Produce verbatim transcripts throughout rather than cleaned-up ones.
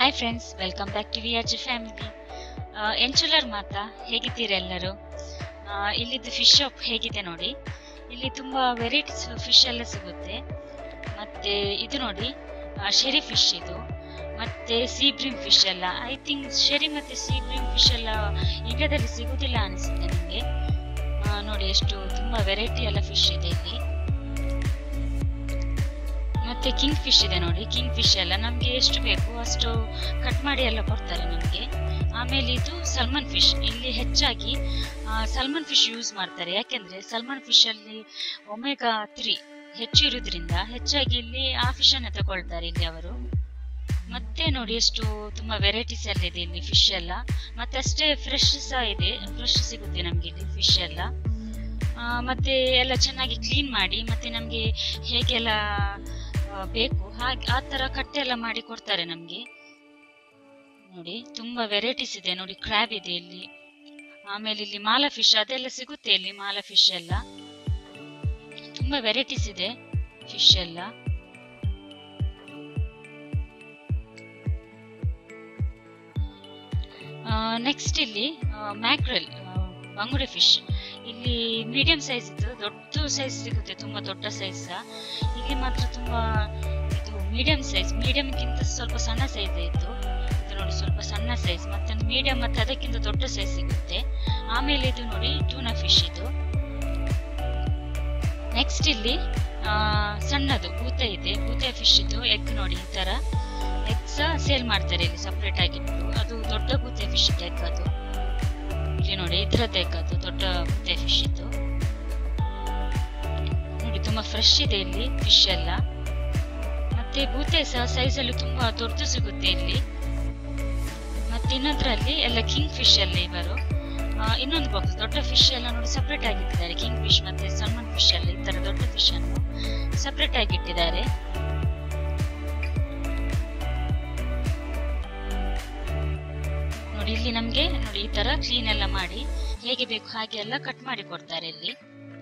Hi friends, welcome back to V R G family. ಎಂಚುಲರ್ ಮಾತಾ, ಹೇಗಿದ್ದೀರಾ ಎಲ್ಲರೂ? ಇಲ್ಲಿದ್ದು ಫಿಶ್ ಶಾಪ್ ಹೇಗಿದೆ ನೋಡಿ. ಇಲ್ಲಿ ತುಂಬ ವೆರೈಟೀಸ್ ಫಿಶ್ ಎಲ್ಲ ಸಿಗುತ್ತೆ. ಮತ್ತೆ ಇದು ನೋಡಿ, ಶೆರಿ ಫಿಶ್ ಇದು, ಮತ್ತೆ ಸೀ ಬ್ರೀಮ್ ಫಿಶ್ ಎಲ್ಲ. ಐ ಥಿಂಕ್ ಶೆರಿ ಮತ್ತೆ ಸೀ ಬ್ರೀಮ್ ಫಿಶ್ ಎಲ್ಲ ಇಂಡಿಯಾದಲ್ಲಿ ಸಿಗುದಿಲ್ಲ ಅನಿಸುತ್ತೆ ನನಗೆ. ನೋಡಿ ಎಷ್ಟು ತುಂಬ ವೆರೈಟಿ ಎಲ್ಲ ಫಿಶ್ ಇದೆ ಇಲ್ಲಿ. ಮತ್ತೆ ಕಿಂಗ್ ಫಿಶ್ ಇದೆ ನೋಡಿ. ಕಿಂಗ್ ಫಿಶ್ ಎಲ್ಲ ನಮ್ಗೆ ಎಷ್ಟು ಬೇಕು ಅಷ್ಟು ಕಟ್ ಮಾಡಿ ಎಲ್ಲ ಕೊಡ್ತಾರೆ ನಮ್ಗೆ. ಆಮೇಲೆ ಇದು ಸಲ್ಮನ್ ಫಿಶ್. ಇಲ್ಲಿ ಹೆಚ್ಚಾಗಿ ಸಲ್ಮನ್ ಫಿಶ್ ಯೂಸ್ ಮಾಡ್ತಾರೆ, ಯಾಕೆಂದ್ರೆ ಸಲ್ಮನ್ ಫಿಶ್ ಅಲ್ಲಿ ಒಮೆಗಾ ತ್ರೀ ಹೆಚ್ಚು ಇರುವುದರಿಂದ ಹೆಚ್ಚಾಗಿ ಇಲ್ಲಿ ಆ ಫಿಶ್ ಅನ್ನ ತಗೊಳ್ತಾರೆ ಇಲ್ಲಿ ಅವರು. ಮತ್ತೆ ನೋಡಿ ಎಷ್ಟು ತುಂಬಾ ವೆರೈಟೀಸ್ ಎಲ್ಲ ಇದೆ ಇಲ್ಲಿ ಫಿಶ್ ಎಲ್ಲ. ಮತ್ತೆ ಅಷ್ಟೇ ಫ್ರೆಶ್ ಸಹ ಇದೆ, ಫ್ರೆಶ್ ಸಿಗುತ್ತೆ ನಮ್ಗೆ ಇಲ್ಲಿ ಫಿಶ್ ಎಲ್ಲ. ಮತ್ತೆ ಎಲ್ಲ ಚೆನ್ನಾಗಿ ಕ್ಲೀನ್ ಮಾಡಿ ಮತ್ತೆ ನಮ್ಗೆ ಹೇಗೆಲ್ಲ ಬೇಕು ಹಾಗೆ ಆ ತರ ಕಟ್ ಎಲ್ಲ ಮಾಡಿ ಕೊಡ್ತಾರೆ ನಮ್ಗೆ. ನೋಡಿ ತುಂಬಾ ವೆರೈಟೀಸ್ ಇದೆ ನೋಡಿ. ಕ್ರ್ಯಾಬ್ ಇದೆ ಇಲ್ಲಿ, ಆಮೇಲೆ ಇಲ್ಲಿ ಮಾಲಾ ಫಿಶ್ ಅದೆಲ್ಲ ಸಿಗುತ್ತೆ ಇಲ್ಲಿ. ಮಾಲಾ ಫಿಶ್ ಎಲ್ಲ ತುಂಬಾ ವೆರೈಟೀಸ್ ಇದೆ ಫಿಶ್ ಎಲ್ಲ. ನೆಕ್ಸ್ಟ್ ಇಲ್ಲಿ ಮ್ಯಾಕ್ರೆಲ್, ಬಂಗುಡೆ ಫಿಶ್. ಇಲ್ಲಿ ಮೀಡಿಯಂ ಸೈಜ್ ಇತ್ತು, ದೊಡ್ಡ ಸೈಜ್ ಸಿಗುತ್ತೆ, ತುಂಬಾ ದೊಡ್ಡ ಸೈಜ್ ಸಹ. ಇಲ್ಲಿ ಮಾತ್ರ ತುಂಬಾ ಇದು ಮೀಡಿಯಂ ಸೈಜ್, ಮೀಡಿಯಂಗಿಂತ ಸ್ವಲ್ಪ ಸಣ್ಣ ಸೈಜ್ ಇತ್ತು. ಇದು ನೋಡಿ ಸ್ವಲ್ಪ ಸಣ್ಣ ಸೈಜ್, ಮತ್ತೆ ಮೀಡಿಯಂ ಮತ್ತೆ ಅದಕ್ಕಿಂತ ದೊಡ್ಡ ಸೈಜ್ ಸಿಗುತ್ತೆ. ಆಮೇಲೆ ಇದು ನೋಡಿ ಟ್ಯೂನಾ ಫಿಶ್ ಇದು. ನೆಕ್ಸ್ಟ್ ಇಲ್ಲಿ ಸಣ್ಣದು ಬೂತೆ ಇದೆ, ಬೂತೆ ಫಿಶ್ ಇದು. ಎಗ್ ನೋಡಿ ಈ ತರ ಎಗ್ ಸಹ ಸೇಲ್ ಮಾಡ್ತಾರೆ ಇಲ್ಲಿ ಸಪರೇಟ್ ಆಗಿಟ್ಟು. ಅದು ದೊಡ್ಡ ಬೂತೆ ಫಿಶ್ ಇದೆ ಎಗ್ ಅದು. ಇಲ್ಲಿ ನೋಡಿ ಇದ್ರದ್ದು ಎಗ್ ಅದು ದೊಡ್ಡ ಬೂತೆ ಫಿಶ್ ಇದು ನೋಡಿ. ತುಂಬಾ ಫ್ರೆಶ್ ಇದೆ ಇಲ್ಲಿ ಫಿಶ್ ಎಲ್ಲ. ಮತ್ತೆ ಬೂತೆ ಸಹ ಸೈಜ್ ಅಲ್ಲಿ ತುಂಬಾ ದೊಡ್ಡದು ಸಿಗುತ್ತೆ ಇಲ್ಲಿ. ಮತ್ತೆ ಇನ್ನೊಂದ್ರಲ್ಲಿ ಎಲ್ಲ ಕಿಂಗ್ ಫಿಶ್ ಎಲ್ಲ ಇವರು. ಇನ್ನೊಂದು ಬಾಕ್ಸ್ ದೊಡ್ಡ ಫಿಶ್ ಎಲ್ಲ ನೋಡಿ ಸಪರೇಟ್ ಆಗಿಟ್ಟಿದ್ದಾರೆ. ಕಿಂಗ್ ಫಿಶ್ ಮತ್ತೆ ಸಲ್ಮನ್ ಫಿಶ್ ಎಲ್ಲ ಈ ತರ ದೊಡ್ಡ ಫಿಶ್ ಅನ್ನು ಸಪರೇಟ್ ಆಗಿಟ್ಟಿದ್ದಾರೆ. ನೋಡಿ ಇಲ್ಲಿ ನಮ್ಗೆ ನೋಡಿ ಈ ತರ ಕ್ಲೀನ್ ಎಲ್ಲ ಮಾಡಿ ಹೇಗೆ ಬೇಕು ಹಾಗೆ ಎಲ್ಲ ಕಟ್ ಮಾಡಿ ಕೊಡ್ತಾರೆ ಇಲ್ಲಿ.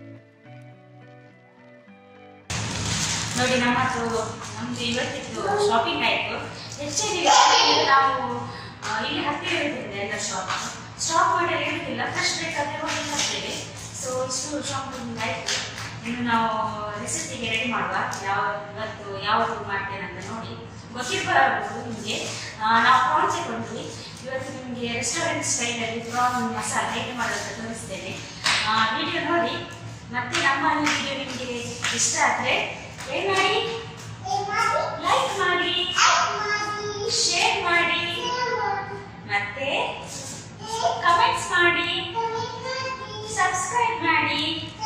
ನೋಡಿ ನಮ್ಮದು ನಮ್ದು ಇವತ್ತಿದ್ದು ಶಾಪಿಂಗ್ ಆಯ್ತು. ಹೆಚ್ಚಾಗಿ ನಾವು ಇಲ್ಲಿ ಹತ್ತಿರ ಇರುತ್ತಿದೆ ಎಲ್ಲ ಶಾಪ್. ಸ್ಟಾಕ್ ಮಾಡಿ ಇರುತ್ತಿಲ್ಲ, ಫ್ರೆಶ್ ಬೇಕಾದ್ರೆ ಹೋಗಿ ತರ್ತೇವೆ. ಸೊ ಇಷ್ಟು ಶಾಪಿಂಗ್ ಆಯ್ತು. ಇನ್ನು ನಾವು ರೆಸಿಪಿಗೆ ರೆಡಿ ಮಾಡುವ. ಯಾವ ಇವತ್ತು ಯಾವುದು ಮಾಡ್ತೇನೆ ಅಂತ ನೋಡಿ ಗೊತ್ತಿರಬಾರದು ನಿಮಗೆ. ನಾವು ಪ್ರಾನ್ಸ್ ತಗೊಂಡ್ವಿ ಇವತ್ತು. ನಿಮಗೆ ರೆಸ್ಟೋರೆಂಟ್ ಸ್ಟೈಲಲ್ಲಿ ಪ್ರಾನ್ ಮಸಾಲ ಹೇಗೆ ಮಾಡೋದು ತೋರಿಸ್ತೇನೆ. ವಿಡಿಯೋ ನೋಡಿ. ಮತ್ತೆ ನಮ್ಮ ಈ ವಿಡಿಯೋ ನಿಮಗೆ ಇಷ್ಟ ಆದರೆ ಏನು ಮಾಡಿ, ಲೈಕ್ ಮಾಡಿ, ಶೇರ್ ಮಾಡಿ, ಮತ್ತೆ ಕಮೆಂಟ್ಸ್ ಮಾಡಿ, ಸಬ್ಸ್ಕ್ರೈಬ್ ಮಾಡಿ.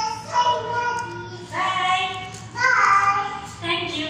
Bye, thank you.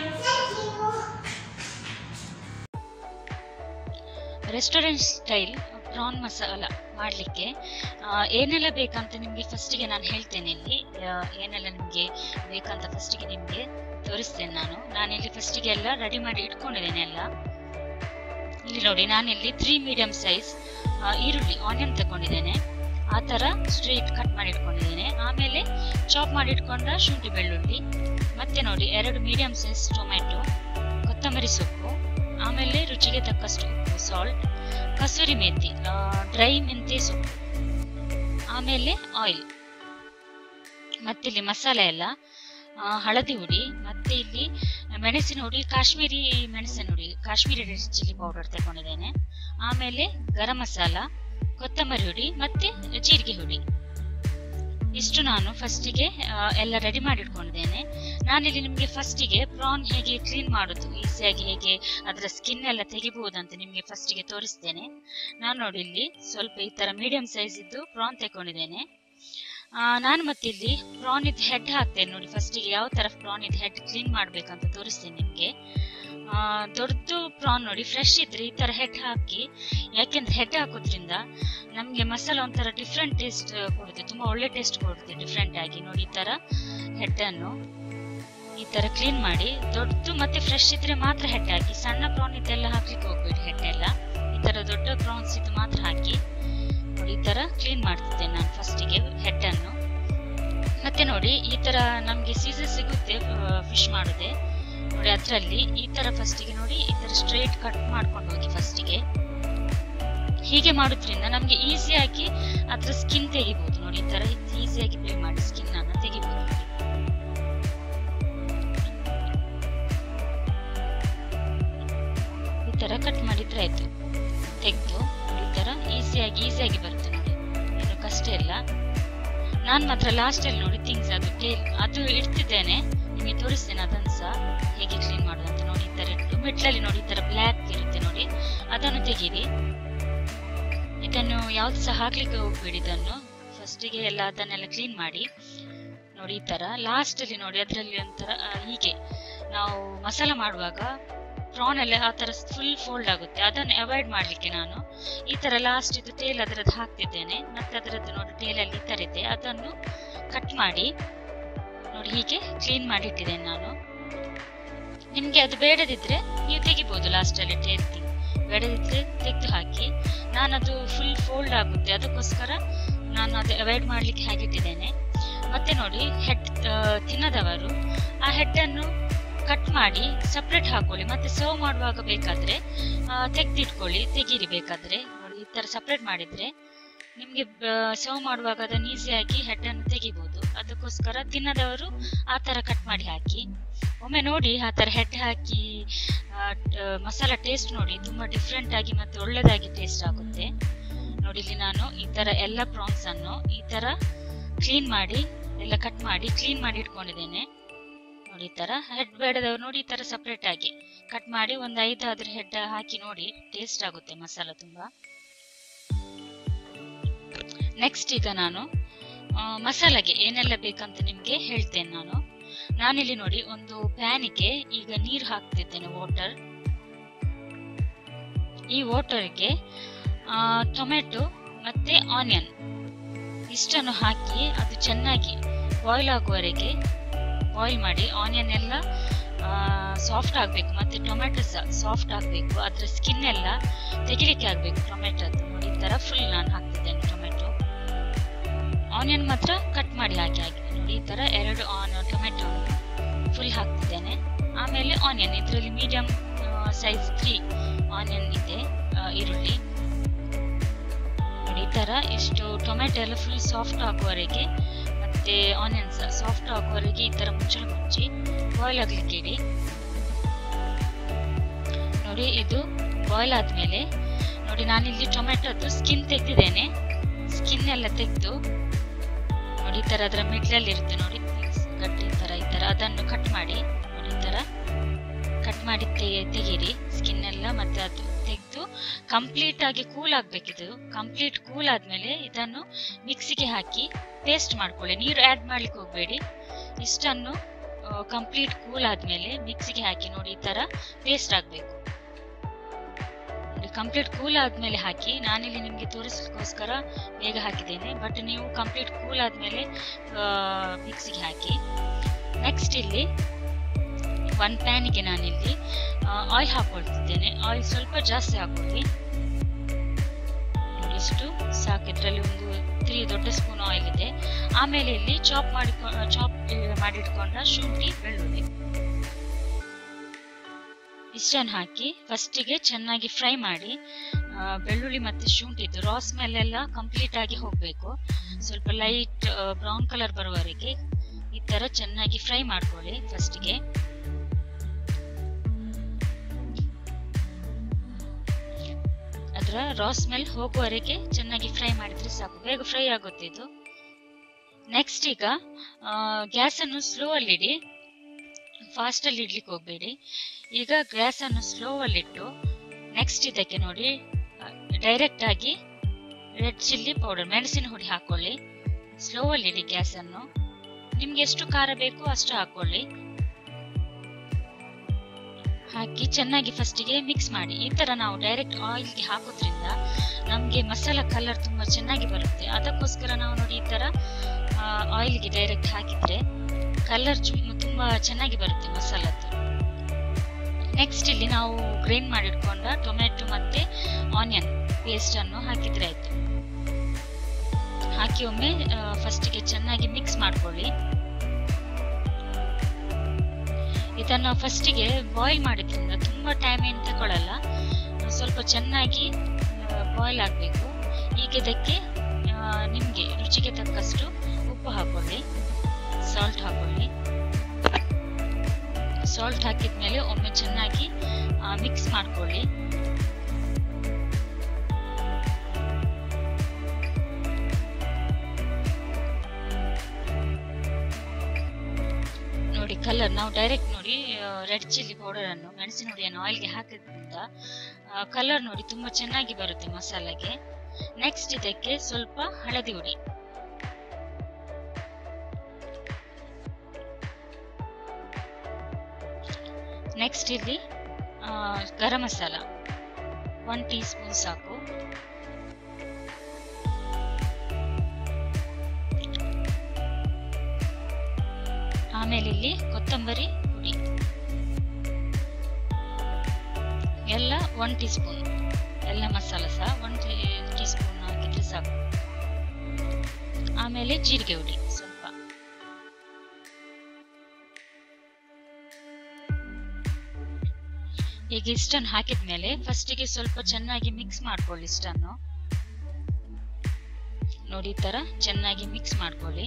Restaurant style prawn masala ಮಾಡಲಿಕ್ಕೆ ಏನೆಲ್ಲ ಬೇಕಂತ ನಿಮಗೆ ಫಸ್ಟಿಗೆ ನಾನು ಹೇಳ್ತೇನೆ. ಇಲ್ಲಿ ಏನೆಲ್ಲ ನಿಮಗೆ ಬೇಕಂತ ಫಸ್ಟಿಗೆ ನಿಮಗೆ ತೋರಿಸ್ತೇನೆ ನಾನು. ನಾನಿಲ್ಲಿ ಫಸ್ಟಿಗೆ ಎಲ್ಲ ರೆಡಿ ಮಾಡಿ ಇಟ್ಕೊಂಡಿದ್ದೇನೆ ಎಲ್ಲ. ಇಲ್ಲಿ ನೋಡಿ ನಾನಿಲ್ಲಿ ತ್ರೀ ಮೀಡಿಯಂ ಸೈಜ್ ಈರುಳ್ಳಿ ಆನಿಯನ್ ತಗೊಂಡಿದ್ದೇನೆ. ಆ ಥರ ಸ್ಟ್ರೈಟ್ ಕಟ್ ಮಾಡಿ ಇಟ್ಕೊಂಡಿದ್ದೇನೆ. ಆಮೇಲೆ ಚಾಪ್ ಮಾಡಿ ಇಟ್ಕೊಂಡ ಶುಂಠಿ ಬೆಳ್ಳುಳ್ಳಿ, ಮತ್ತೆ ನೋಡಿ ಎರಡು ಮೀಡಿಯಂ ಸೈಜ್ ಟೊಮೆಟೊ, ಕೊತ್ತಂಬರಿ ಸೊಪ್ಪು, ಆಮೇಲೆ ರುಚಿಗೆ ತಕ್ಕಷ್ಟು ಉಪ್ಪು, ಸಾಲ್ಟ್, ಕಸೂರಿ ಮೇಥಿ, ಡ್ರೈ ಮೆಂತ್ಯ ಸೊಪ್ಪು, ಆಮೇಲೆ ಆಯಿಲ್. ಮತ್ತೆ ಇಲ್ಲಿ ಮಸಾಲೆ ಎಲ್ಲ ಹಳದಿ ಹುಡಿ, ಮತ್ತೆ ಇಲ್ಲಿ ಮೆಣಸಿನ ಹುಡಿ, ಕಾಶ್ಮೀರಿ ಮೆಣಸಿನ ಹುಡಿ, ಕಾಶ್ಮೀರಿ ರೆಡ್ ಚಿಲ್ಲಿ ಪೌಡರ್ ತಗೊಂಡಿದ್ದೇನೆ. ಆಮೇಲೆ ಗರಂ ಮಸಾಲ, ಕೊತ್ತಂಬರಿ ಹುಡಿ, ಮತ್ತೆ ಜೀರಿಗೆ ಹುಡಿ. ಇಷ್ಟು ನಾನು ಫಸ್ಟಿಗೆ ಎಲ್ಲ ರೆಡಿ ಮಾಡಿ ಇಟ್ಕೊಂಡಿದ್ದೇನೆ. ನಾನಿಲ್ಲಿ ನಿಮಗೆ ಫಸ್ಟಿಗೆ ಪ್ರಾನ್ ಹೇಗೆ ಕ್ಲೀನ್ ಮಾಡೋದು, ಈಸಿಯಾಗಿ ಹೇಗೆ ಅದರ ಸ್ಕಿನ್ ಎಲ್ಲ ತೆಗಿಬಹುದಂತ ನಿಮಗೆ ಫಸ್ಟಿಗೆ ತೋರಿಸ್ತೇನೆ. ನಾನು ನೋಡಿ ಇಲ್ಲಿ ಸ್ವಲ್ಪ ಈ ತರ ಮೀಡಿಯಂ ಸೈಜ್ ಇದ್ದು ಪ್ರಾನ್ ತಗೊಂಡಿದ್ದೇನೆ. ನಾನು ಮತ್ತೆ ಇಲ್ಲಿ ಪ್ರಾನ್ ಇದ್ ಹೆಡ್ ಹಾಕ್ತೇನೆ ನೋಡಿ. ಫಸ್ಟಿಗೆ ಯಾವ ತರ ಪ್ರಾನ್ ಇದ್ ಹೆಡ್ ಕ್ಲೀನ್ ಮಾಡ್ಬೇಕಂತ ತೋರಿಸ್ತೇನೆ ನಿಮ್ಗೆ. ದೊಡ್ಡದು ಪ್ರಾನ್ ನೋಡಿ ಫ್ರೆಶ್ ಇದ್ರೆ ಈ ತರ ಹೆಡ್ ಹಾಕಿ, ಯಾಕೆಂದ್ರೆ ಹೆಡ್ ಹಾಕೋದ್ರಿಂದ ನಮ್ಗೆ ಮಸಾಲ ಒಂಥರ ಡಿಫ್ರೆಂಟ್ ಟೇಸ್ಟ್ ಕೊಡುತ್ತೆ, ತುಂಬಾ ಒಳ್ಳೆ ಟೇಸ್ಟ್ ಕೊಡುತ್ತೆ ಡಿಫ್ರೆಂಟ್ ಆಗಿ. ನೋಡಿ ಈ ತರ ಹೆಡ್ ಅನ್ನು ಈ ತರ ಕ್ಲೀನ್ ಮಾಡಿ, ದೊಡ್ಡದು ಮತ್ತೆ ಫ್ರೆಶ್ ಇದ್ರೆ ಮಾತ್ರ ಹೆಡ್ ಹಾಕಿ. ಸಣ್ಣ ಪ್ರಾನ್ ಇದೆಲ್ಲ ಹಾಕ್ಲಿಕ್ಕೆ ಹೋಗ್ಬೇಡಿ ಹೆಡ್ ಎಲ್ಲ. ಈ ತರ ದೊಡ್ಡ ಪ್ರಾನ್ಸ್ ಇದು ಮಾತ್ರ ಹಾಕಿ ನೋಡಿ ಈ ತರ ಕ್ಲೀನ್ ಮಾಡ್ತಿದ್ದೆ ನಾನು ಫಸ್ಟಿಗೆ ಹೆಡ್ ಅನ್ನು. ಮತ್ತೆ ನೋಡಿ ಈ ತರ ನಮ್ಗೆ ಸೀಸನ್ ಸಿಗುತ್ತೆ ಫಿಶ್ ಮಾಡೋದೆ. ನೋಡಿ ಅದರಲ್ಲಿ ಈ ತರ ಫಸ್ಟಿಗೆ ನೋಡಿ ಈ ತರ ಸ್ಟ್ರೈಟ್ ಕಟ್ ಮಾಡ್ಕೊಂಡು ಹೋಗಿ ಫಸ್ಟಿಗೆ. ಹೀಗೆ ಮಾಡೋದ್ರಿಂದ ನಮ್ಗೆ ಈಸಿಯಾಗಿ ಅದ್ರ ಸ್ಕಿನ್ ತೆಗಿಬಹುದು. ನೋಡಿ ಈ ತರ ಈಸಿಯಾಗಿ ಪ್ಲೇ ಮಾಡಿ ಸ್ಕಿನ್ ಅನ್ನ ತೆಗಿಬಹುದು. ಈ ತರ ಕಟ್ ಮಾಡಿದ್ರೆ ಆಯ್ತು, ತೆಗೆದು ಈ ತರ ಈಸಿಯಾಗಿ ಈಸಿಯಾಗಿ ಬರುತ್ತೆ ನೋಡಿ, ಏನು ಕಷ್ಟ ಇಲ್ಲ. ನಾನ್ ಮಾತ್ರ ಲಾಸ್ಟ್ ಅಲ್ಲಿ ನೋಡಿ ಥಿಂಗ್ಸ್ ಅದು ಅದು ಇಡ್ತಿದ್ದೇನೆ, ನಿಮಗೆ ತೋರಿಸ್ತೇನೆ ಅದನ್ನು ಸಹ ಹೇಗೆ ಕ್ಲೀನ್ ಮಾಡೋದು ಅಂತ. ನೋಡಿ ಈ ತರ ಇಟ್ಟು ಮಿಡ್ಲಲ್ಲಿ ನೋಡಿ ಈ ತರ ಬ್ಲ್ಯಾಕ್ ಇರುತ್ತೆ ನೋಡಿ, ಅದನ್ನು ತೆಗೀರಿ. ಇದನ್ನು ಯಾವ್ದು ಸಹ ಹಾಕ್ಲಿಕ್ಕೆ ಹೋಗ್ಬೇಡಿ, ಇದನ್ನು ಫಸ್ಟಿಗೆ ಎಲ್ಲ ಅದನ್ನೆಲ್ಲ ಕ್ಲೀನ್ ಮಾಡಿ. ನೋಡಿ ಈ ತರ ಲಾಸ್ಟ್ ಅಲ್ಲಿ ನೋಡಿ ಅದರಲ್ಲಿ ಒಂಥರ ಹೀಗೆ ನಾವು ಮಸಾಲ ಮಾಡುವಾಗ ಪ್ರಾನ್ ಎಲ್ಲ ಆ ತರ ಫುಲ್ ಫೋಲ್ಡ್ ಆಗುತ್ತೆ, ಅದನ್ನು ಅವಾಯ್ಡ್ ಮಾಡ್ಲಿಕ್ಕೆ ನಾನು ಈ ತರ ಲಾಸ್ಟ್ ಇದು ಟೇಲ್ ಅದರದ್ದು ಹಾಕ್ತಿದ್ದೇನೆ. ಮತ್ತೆ ಅದರದ್ದು ನೋಡಿ ಟೇಲ್ ಅಲ್ಲಿ ಈ ತರ ಇದೆ, ಅದನ್ನು ಕಟ್ ಮಾಡಿ ನೋಡಿ ಹೀಗೆ ಕ್ಲೀನ್ ಮಾಡಿ ಇಟ್ಟಿದ್ದೇನೆ ನಾನು. ನಿಮ್ಗೆ ಅದು ಬೇಡದಿದ್ರೆ ನೀವು ತೆಗಿಬಹುದು ಲಾಸ್ಟ್ ಅಲ್ಲಿ ಟೇಲ್, ಬೇಡದಿದ್ರೆ ತೆಗೆದು ಹಾಕಿ. ನಾನದು ಫುಲ್ ಫೋಲ್ಡ್ ಆಗುತ್ತೆ, ಅದಕ್ಕೋಸ್ಕರ ನಾನು ಅದು ಅವಾಯ್ಡ್ ಮಾಡ್ಲಿಕ್ಕೆ ಹಾಕಿಟ್ಟಿದ್ದೇನೆ. ಮತ್ತೆ ನೋಡಿ ಹೆಡ್ ತಿನ್ನದವರು ಆ ಹೆಡ್ ಅನ್ನು ಕಟ್ ಮಾಡಿ ಸಪ್ರೇಟ್ ಹಾಕೊಳ್ಳಿ, ಮತ್ತೆ ಸರ್ವ್ ಮಾಡುವಾಗ ಬೇಕಾದ್ರೆ ತೆಗೆದಿಟ್ಕೊಳ್ಳಿ, ತೆಗೀರಿ ಬೇಕಾದ್ರೆ. ನೋಡಿ ಈ ತರ ಸಪ್ರೇಟ್ ಮಾಡಿದ್ರೆ ನಿಮ್ಗೆ ಸರ್ವ್ ಮಾಡುವಾಗ ಅದನ್ನು ಈಸಿಯಾಗಿ ಹೆಡ್ ಅನ್ನು ತೆಗಿಬಹುದು. ಅದಕ್ಕೋಸ್ಕರ ತಿನ್ನದವರು ಆ ತರ ಕಟ್ ಮಾಡಿ ಹಾಕಿ. ಒಮ್ಮೆ ನೋಡಿ ಆ ತರ ಹೆಡ್ ಹಾಕಿ ಮಸಾಲ ಟೇಸ್ಟ್ ನೋಡಿ ತುಂಬಾ ಡಿಫ್ರೆಂಟ್ ಆಗಿ ಮತ್ತೆ ಒಳ್ಳೆದಾಗಿ ಟೇಸ್ಟ್ ಆಗುತ್ತೆ. ನೋಡಿ ಇಲ್ಲಿ ನಾನು ಈ ತರ ಎಲ್ಲ ಪ್ರಾನ್ಸ್ ಅನ್ನು ಈ ತರ ಕ್ಲೀನ್ ಮಾಡಿ ಎಲ್ಲ ಕಟ್ ಮಾಡಿ ಕ್ಲೀನ್ ಮಾಡಿ ಇಟ್ಕೊಂಡಿದ್ದೇನೆ. ನೋಡಿ ಈ ತರ ಹೆಡ್ ಬೇಡದವ್ರು ನೋಡಿ ಈ ತರ ಸಪ್ರೇಟ್ ಆಗಿ ಕಟ್ ಮಾಡಿ ಒಂದು ಐದಾದ್ರೂ ಹೆಡ್ ಹಾಕಿ ನೋಡಿ, ಟೇಸ್ಟ್ ಆಗುತ್ತೆ ಮಸಾಲ ತುಂಬಾ. ನೆಕ್ಸ್ಟ್ ಈಗ ನಾನು ಮಸಾಲೆಗೆ ಏನೆಲ್ಲ ಬೇಕಂತ ನಿಮ್ಗೆ ಹೇಳ್ತೇನೆ ನಾನು. ನಾನಿಲ್ಲಿ ನೋಡಿ ಒಂದು ಪ್ಯಾನಿಗೆ ಈಗ ನೀರು ಹಾಕ್ತಿದ್ದೇನೆ, ವಾಟರ್. ಈ ವಾಟರ್ಗೆ ಟೊಮೆಟೊ ಮತ್ತೆ ಆನಿಯನ್ ಇಷ್ಟನ್ನು ಹಾಕಿ ಅದು ಚೆನ್ನಾಗಿ ಬಾಯ್ಲ್ ಆಗುವವರೆಗೆ ಬಾಯ್ಲ್ ಮಾಡಿ. ಆನಿಯನ್ ಎಲ್ಲ ಸಾಫ್ಟ್ ಆಗಬೇಕು, ಮತ್ತೆ ಟೊಮೆಟೊ ಸಹ ಸಾಫ್ಟ್ ಆಗಬೇಕು, ಅದರ ಸ್ಕಿನ್ ಎಲ್ಲ ತೆಗಿಲಿಕ್ಕೆ ಆಗಬೇಕು ಟೊಮೆಟೊದ್ದು. ನೋಡಿ ಈ ತರ ಫುಲ್ ನಾನು ಹಾಕ್ತಿದ್ದೇನೆ ಟೊಮೆಟೊ. ಆನಿಯನ್ ಮಾತ್ರ ಕಟ್ ಮಾಡಿ ಹಾಕಿ ಹಾಕಿ ನೋಡಿ ಈ ತರ ಎರಡು ಆನ್ ಟೊಮೆಟೊ ಫುಲ್ ಹಾಕ್ತಿದ್ದೇನೆ. ಆಮೇಲೆ ಆನಿಯನ್ ಇದರಲ್ಲಿ ಮೀಡಿಯಂ ಸೈಜ್ ತ್ರೀ ಆನಿಯನ್ ಇದೆ, ಈರುಳ್ಳಿ. ನೋಡಿ ಈ ತರ ಇಷ್ಟು ಟೊಮೆಟೊ ಎಲ್ಲ ಫುಲ್ ಸಾಫ್ಟ್ ಆಗುವವರೆಗೆ ಮತ್ತೆ ಆನಿಯನ್ಸ್ ಸಾಫ್ಟ್ ಆಗುವವರೆಗೆ ಈ ತರ ಮುಚ್ಚಳ ಮುಚ್ಚಿ ಬಾಯ್ಲ್ ಆಗ್ಲಿಕ್ಕೆ ಇಡಿ. ನೋಡಿ ಇದು ಬಾಯ್ಲ್ ಆದ್ಮೇಲೆ ನೋಡಿ ನಾನಿಲ್ಲಿ ಟೊಮೆಟೊದ್ದು ಸ್ಕಿನ್ ತೆಗೆದಿದ್ದೇನೆ. ಸ್ಕಿನ್ ಎಲ್ಲ ತೆಗೆದು ನೋಡಿ ಈ ತರ ಅದರ ಮಿಡ್ಲಲ್ಲಿ ಇರುತ್ತೆ ನೋಡಿ ಗಟ್ಟಿ ತರ ಈ ತರ ಅದನ್ನು ಕಟ್ ಮಾಡಿ ನೋಡಿ ಈ ತರ ಕಟ್ ಮಾಡಿ ತೆಗೀರಿ ಸ್ಕಿನ್ ಎಲ್ಲ. ಮತ್ತೆ ಅದು ತೆಗೆದು ಕಂಪ್ಲೀಟ್ ಆಗಿ ಕೂಲ್ ಆಗ್ಬೇಕಿದು. ಕಂಪ್ಲೀಟ್ ಕೂಲ್ ಆದ್ಮೇಲೆ ಇದನ್ನು ಮಿಕ್ಸಿಗೆ ಹಾಕಿ ಪೇಸ್ಟ್ ಮಾಡ್ಕೊಳ್ಳಿ, ನೀರು ಆಡ್ ಮಾಡ್ಲಿಕ್ಕೆ ಹೋಗ್ಬೇಡಿ. ಇಷ್ಟನ್ನು ಕಂಪ್ಲೀಟ್ ಕೂಲ್ ಆದ್ಮೇಲೆ ಮಿಕ್ಸಿಗೆ ಹಾಕಿ ನೋಡಿ ಈ ತರ ಪೇಸ್ಟ್ ಆಗ್ಬೇಕು. ಕಂಪ್ಲೀಟ್ ಕೂಲ್ ಆದ್ಮೇಲೆ ಹಾಕಿ. ನಾನಿಲ್ಲಿ ನಿಮ್ಗೆ ತೋರಿಸಲಿಕ್ಕೋಸ್ಕರ ಬೇಗ ಹಾಕಿದ್ದೇನೆ, ಬಟ್ ನೀವು ಕಂಪ್ಲೀಟ್ ಕೂಲ್ ಆದ್ಮೇಲೆ ಮಿಕ್ಸಿಗೆ ಹಾಕಿ. ನೆಕ್ಸ್ಟ್ ಇಲ್ಲಿ ಒನ್ ಪ್ಯಾನಿಗೆ ನಾನಿಲ್ಲಿ ಆಯಿಲ್ ಹಾಕೊಳ್ತಿದ್ದೇನೆ. ಆಯಿಲ್ ಸ್ವಲ್ಪ ಜಾಸ್ತಿ ಹಾಕೊಳ್ಳಿ, ಇಷ್ಟು ಸಾಕು. ಇದರಲ್ಲಿ ಒಂದು ತ್ರೀ ದೊಡ್ಡ ಸ್ಪೂನ್ ಆಯಿಲ್ ಇದೆ. ಆಮೇಲೆ ಇಲ್ಲಿ ಚಾಪ್ ಮಾಡಿಕೊಂಡ ಚಾಪ್ ಮಾಡಿಟ್ಕೊಂಡ ಶುಂಠಿ ಬೆಳ್ಳುಳ್ಳಿ ಇಷ್ಟನ್ನು ಹಾಕಿ ಫಸ್ಟಿಗೆ ಚೆನ್ನಾಗಿ ಫ್ರೈ ಮಾಡಿ. ಬೆಳ್ಳುಳ್ಳಿ ಮತ್ತೆ ಶುಂಠಿದು ರಾ ಸ್ಮೆಲ್ ಎಲ್ಲ ಕಂಪ್ಲೀಟ್ ಆಗಿ ಹೋಗ್ಬೇಕು. ಸ್ವಲ್ಪ ಲೈಟ್ ಬ್ರೌನ್ ಕಲರ್ ಬರುವವರೆಗೆ ಈ ತರ ಚೆನ್ನಾಗಿ ಫ್ರೈ ಮಾಡ್ಕೊಳ್ಳಿ ಫಸ್ಟಿಗೆ. ಅದರ ರಾ ಸ್ಮೆಲ್ ಹೋಗುವವರೆಗೆ ಚೆನ್ನಾಗಿ ಫ್ರೈ ಮಾಡಿದ್ರೆ ಸಾಕು, ಬೇಗ ಫ್ರೈ ಆಗುತ್ತೆ ಇದು. ನೆಕ್ಸ್ಟ್ ಈಗ ಗ್ಯಾಸ್ ಅನ್ನು ಸ್ಲೋ ಅಲ್ಲಿ ಇಡಿ, ಫಾಸ್ಟ್ ಅಲ್ಲಿ ಇಡ್ಲಿಕ್ಕೆ ಹೋಗ್ಬೇಡಿ. ಈಗ ಗ್ಯಾಸ್ ಅನ್ನು ಸ್ಲೋ ಅಲ್ಲಿ ಇಟ್ಟು ನೆಕ್ಸ್ಟ್ ಇದಕ್ಕೆ ನೋಡಿ ಡೈರೆಕ್ಟ್ ಆಗಿ ರೆಡ್ ಚಿಲ್ಲಿ ಪೌಡರ್ ಮೆಣಸಿನ ಹುಡಿ ಹಾಕೊಳ್ಳಿ. ಸ್ಲೋ ಅಲ್ಲಿ ಇಡಿ ಗ್ಯಾಸ್ ಅನ್ನು. ನಿಮ್ಗೆ ಎಷ್ಟು ಖಾರ ಬೇಕು ಅಷ್ಟು ಹಾಕೊಳ್ಳಿ. ಹಾಕಿ ಚೆನ್ನಾಗಿ ಫಸ್ಟಿಗೆ ಮಿಕ್ಸ್ ಮಾಡಿ. ಈ ತರ ನಾವು ಡೈರೆಕ್ಟ್ ಆಯಿಲ್ಗೆ ಹಾಕೋದ್ರಿಂದ ನಮ್ಗೆ ಮಸಾಲ ಕಲರ್ ತುಂಬಾ ಚೆನ್ನಾಗಿ ಬರುತ್ತೆ. ಅದಕ್ಕೋಸ್ಕರ ನಾವು ನೋಡಿ ಈ ತರ ಆಯಿಲ್ಗೆ ಡೈರೆಕ್ಟ್ ಹಾಕಿದ್ರೆ ಕಲರ್ ತುಂಬಾ ಚೆನ್ನಾಗಿ ಬರುತ್ತೆ ಮಸಾಲದ್ದು. ನೆಕ್ಸ್ಟ್ ಇಲ್ಲಿ ನಾವು ಗ್ರೈಂಡ್ ಮಾಡಿಟ್ಕೊಂಡ ಟೊಮೆಟೊ ಮತ್ತೆ ಆನಿಯನ್ ಪೇಸ್ಟ್ ಅನ್ನು ಹಾಕಿದ್ರೆ ಆಯ್ತು. ಹಾಕಿ ಒಮ್ಮೆ ಫಸ್ಟಿಗೆ ಚೆನ್ನಾಗಿ ಮಿಕ್ಸ್ ಮಾಡ್ಕೊಳ್ಳಿ. ಇದನ್ನು ಫಸ್ಟಿಗೆ ಬಾಯ್ಲ್ ಮಾಡಿದ್ರಿಂದ ತುಂಬ ಟೈಮ್ ಏನು ತಗೊಳ್ಳಲ್ಲ, ಸ್ವಲ್ಪ ಚೆನ್ನಾಗಿ ಬಾಯ್ಲ್ ಆಗಬೇಕು. ಈಗ ಇದಕ್ಕೆ ನಿಮಗೆ ರುಚಿಗೆ ತಕ್ಕಷ್ಟು ಉಪ್ಪು ಹಾಕೊಳ್ಳಿ, ಸಾಲ್ಟ್ ಹಾಕೊಳ್ಳಿ. ಸಾಲ್ಟ್ ಹಾಕಿದ್ಮೇಲೆ ಒಮ್ಮೆ ಚೆನ್ನಾಗಿ ಮಿಕ್ಸ್ ಮಾಡ್ಕೊಳ್ಳಿ. ನೋಡಿ ಕಲರ್, ನಾವು ಡೈರೆಕ್ಟ್ ನೋಡಿ ರೆಡ್ ಚಿಲ್ಲಿ ಪೌಡರ್ ಅನ್ನು ಮೆಣಸಿನ ಹುಡಿಯನ್ನು ಆಯಿಲ್ಗೆ ಹಾಕಿದ್ರಿಂದ ಕಲರ್ ನೋಡಿ ತುಂಬಾ ಚೆನ್ನಾಗಿ ಬರುತ್ತೆ ಮಸಾಲೆಗೆ. ನೆಕ್ಸ್ಟ್ ಇದಕ್ಕೆ ಸ್ವಲ್ಪ ಹಳದಿ ಹುಡಿ, ನೆಕ್ಸ್ಟ್ ಇಲ್ಲಿ garam masala one teaspoon ಸಾಕು. ಆಮೇಲೆ ಇಲ್ಲಿ ಕೊತ್ತಂಬರಿ ಹುಡಿ ಎಲ್ಲ ಒನ್ ಟೀ ಸ್ಪೂನ್, ಎಲ್ಲ ಮಸಾಲ ಸಹ ಒನ್ ಟೀ ಸ್ಪೂನ್ ಹಾಕಿದ್ರೆ ಸಾಕು. ಆಮೇಲೆ ಜೀರಿಗೆ ಹುಡಿ ಸ್ವಲ್ಪ. ಈಗ ಇಷ್ಟನ್ನು ಹಾಕಿದ್ಮೇಲೆ ಫಸ್ಟಿಗೆ ಸ್ವಲ್ಪ ಚೆನ್ನಾಗಿ ಮಿಕ್ಸ್ ಮಾಡ್ಕೊಳ್ಳಿ. ಇಷ್ಟನ್ನು ನೋಡಿ ಈ ತರ ಚೆನ್ನಾಗಿ ಮಿಕ್ಸ್ ಮಾಡ್ಕೊಳ್ಳಿ.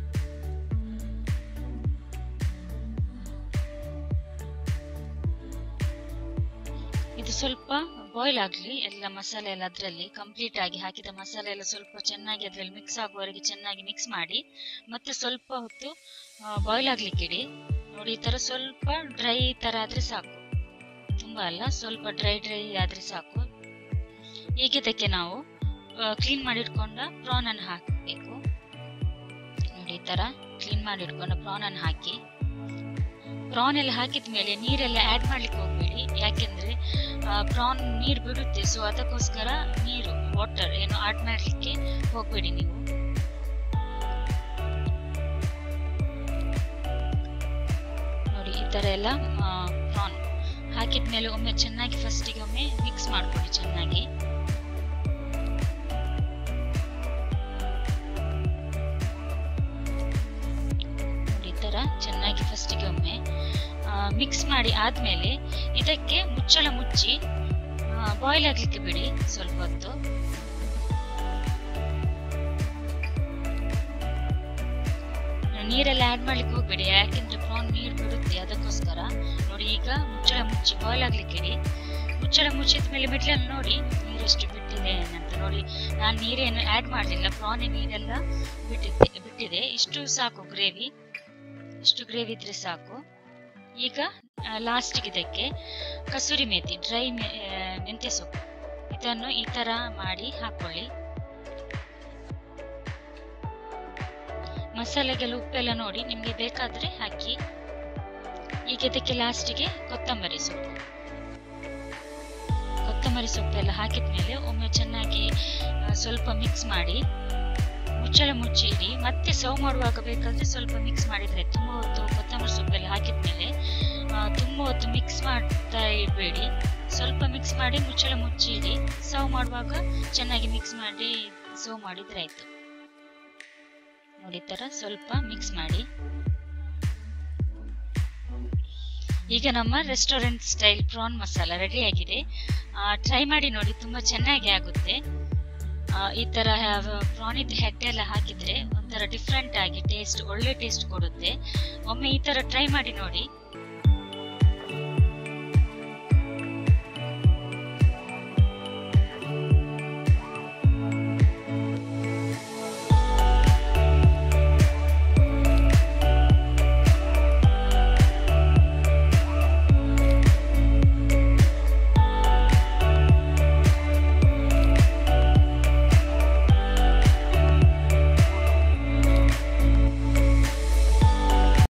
ಇದು ಸ್ವಲ್ಪ ಬಾಯ್ಲ್ ಆಗ್ಲಿ, ಎಲ್ಲ ಮಸಾಲೆ ಎಲ್ಲ ಅದರಲ್ಲಿ ಕಂಪ್ಲೀಟ್ ಆಗಿ ಹಾಕಿದ ಮಸಾಲೆ ಎಲ್ಲ ಸ್ವಲ್ಪ ಚೆನ್ನಾಗಿ ಅದರಲ್ಲಿ ಮಿಕ್ಸ್ ಆಗುವವರೆಗೆ ಚೆನ್ನಾಗಿ ಮಿಕ್ಸ್ ಮಾಡಿ ಮತ್ತೆ ಸ್ವಲ್ಪ ಹೊತ್ತು ಬಾಯ್ಲ್ ಆಗ್ಲಿಕ್ಕೆ ಇಡಿ. ನೋಡಿ ಈ ತರ ಸ್ವಲ್ಪ ಡ್ರೈ ತರ ಆದ್ರೆ ಸಾಕು, ತುಂಬಾ ಅಲ್ಲ, ಸ್ವಲ್ಪ ಡ್ರೈ ಡ್ರೈ ಆದ್ರೆ ಸಾಕು. ಈಗ ಇದಕ್ಕೆ ನಾವು ಕ್ಲೀನ್ ಮಾಡಿಟ್ಕೊಂಡ ಪ್ರಾನ್ ಅನ್ನು ಹಾಕಬೇಕು. ನೋಡಿ ಈ ತರ ಕ್ಲೀನ್ ಮಾಡಿಟ್ಕೊಂಡ ಪ್ರಾನ್ ಅನ್ನು ಹಾಕಿ. ಪ್ರಾನ್ ಎಲ್ಲ ಹಾಕಿದ್ಮೇಲೆ ನೀರೆಲ್ಲ ಆಡ್ ಮಾಡ್ಲಿಕ್ಕೆ ಹೋಗ್ಬೇಡಿ, ಯಾಕೆಂದ್ರೆ ಪ್ರಾನ್ ನೀರು ಬಿಡುತ್ತೆ. ಸೊ ಅದಕ್ಕೋಸ್ಕರ ನೀರು ವಾಟರ್ ಏನು ಆಡ್ ಮಾಡ್ಲಿಕ್ಕೆ ಹೋಗ್ಬೇಡಿ ನೀವು. ನೋಡಿ ಈ ತರ ಎಲ್ಲ ಪ್ರಾನ್ ಹಾಕಿದ್ಮೇಲೆ ಒಮ್ಮೆ ಚೆನ್ನಾಗಿ ಫಸ್ಟಿಗೆ ಒಮ್ಮೆ ಮಿಕ್ಸ್ ಮಾಡ್ಕೊಳ್ಳಿ ಚೆನ್ನಾಗಿ. ನೋಡಿ ಈ ತರ ಚೆನ್ನಾಗಿ ಫಸ್ಟಿಗೆ ಒಮ್ಮೆ ಮಿಕ್ಸ್ ಮಾಡಿ ಆದ್ಮೇಲೆ ಇದಕ್ಕೆ ಮುಚ್ಚಳ ಮುಚ್ಚಿ ಬಾಯ್ಲ್ ಆಗ್ಲಿಕ್ಕೆ ಬಿಡಿ ಸ್ವಲ್ಪ ಹೊತ್ತು. ನೀರೆಲ್ಲ ಆಡ್ ಮಾಡ್ಲಿಕ್ಕೆ ಹೋಗ್ಬೇಡಿ, ಯಾಕೆಂದ್ರೆ ಪ್ರಾನ್ ನೀರು ಬಿಡುತ್ತೆ, ಅದಕ್ಕೋಸ್ಕರ. ನೋಡಿ ಈಗ ಮುಚ್ಚಳ ಮುಚ್ಚಿ ಬಾಯ್ಲ್ ಆಗ್ಲಿಕ್ಕೆ ಇಡಿ. ಮುಚ್ಚಳ ಮುಚ್ಚಿದ ಮೇಲೆ ಮಿಡ್ಲಲ್ಲಿ ನೋಡಿ ನೀರೆಷ್ಟು ಬಿಟ್ಟಿದೆ ಅಂತ. ನೋಡಿ ನಾನು ನೀರೇನು ಆಡ್ ಮಾಡಲಿಲ್ಲ, ಪ್ರಾನ್ ನೀರೆಲ್ಲ ಬಿಟ್ಟಿದ್ದೆ ಬಿಟ್ಟಿದೆ ಇಷ್ಟು ಸಾಕು ಗ್ರೇವಿ, ಇಷ್ಟು ಗ್ರೇವಿ ಇದ್ರೆ ಸಾಕು. ಈಗ ಲಾಸ್ಟಿಗೆ ಇದಕ್ಕೆ ಕಸೂರಿ ಮೇಥಿ, ಡ್ರೈ ಮೆಂತ್ಯ ಸೊಪ್ಪು, ಇದನ್ನು ಈ ತರ ಮಾಡಿ ಹಾಕೊಳ್ಳಿ. ಮಸಾಲೆಗೆಲ್ಲ ಉಪ್ಪೆಲ್ಲ ನೋಡಿ ನಿಮ್ಗೆ ಬೇಕಾದ್ರೆ ಹಾಕಿ. ಈಗ ಇದಕ್ಕೆ ಲಾಸ್ಟಿಗೆ ಕೊತ್ತಂಬರಿ ಸೊಪ್ಪು, ಕೊತ್ತಂಬರಿ ಸೊಪ್ಪೆಲ್ಲ ಹಾಕಿದ್ಮೇಲೆ ಒಮ್ಮೆ ಚೆನ್ನಾಗಿ ಸ್ವಲ್ಪ ಮಿಕ್ಸ್ ಮಾಡಿ ಮುಚ್ಚಳ ಮುಚ್ಚಿ ಇಡಿ. ಮತ್ತೆ ಸರ್ವ್ ಮಾಡುವಾಗ ಬೇಕಾದ್ರೆ ಸ್ವಲ್ಪ ಮಿಕ್ಸ್ ಮಾಡಿದ್ರೆ, ತುಂಬ ಹೊತ್ತು ಕೊತ್ತಂಬರಿ ಸೊಪ್ಪೆಲ್ಲ ಹಾಕಿದ್ಮೇಲೆ ತುಂಬ ಹೊತ್ತು ಮಿಕ್ಸ್ ಮಾಡ್ತಾ ಇಡಬೇಡಿ, ಸ್ವಲ್ಪ ಮಿಕ್ಸ್ ಮಾಡಿ ಮುಚ್ಚಳ ಮುಚ್ಚಿ ಇಡಿ. ಸರ್ವ್ ಮಾಡುವಾಗ ಚೆನ್ನಾಗಿ ಮಿಕ್ಸ್ ಮಾಡಿ ಸರ್ವ್ ಮಾಡಿದ್ರೆ ಆಯ್ತು. ನೋಡಿ ಈ ತರ ಸ್ವಲ್ಪ ಮಿಕ್ಸ್ ಮಾಡಿ. ಈಗ ನಮ್ಮ restaurant style prawn masala ready ಆಗಿದೆ. ಟ್ರೈ ಮಾಡಿ ನೋಡಿ, ತುಂಬಾ ಚೆನ್ನಾಗಿ ಆಗುತ್ತೆ. ಈ ತರ ಪ್ರಾನ್ ಇದ್ದು ಹೆಡ್ ಎಲ್ಲ ಹಾಕಿದ್ರೆ ಒಂಥರ ಡಿಫ್ರೆಂಟ್ ಆಗಿ ಟೇಸ್ಟ್, ಒಳ್ಳೆ ಟೇಸ್ಟ್ ಕೊಡುತ್ತೆ. ಒಮ್ಮೆ ಈ ತರ ಟ್ರೈ ಮಾಡಿ ನೋಡಿ.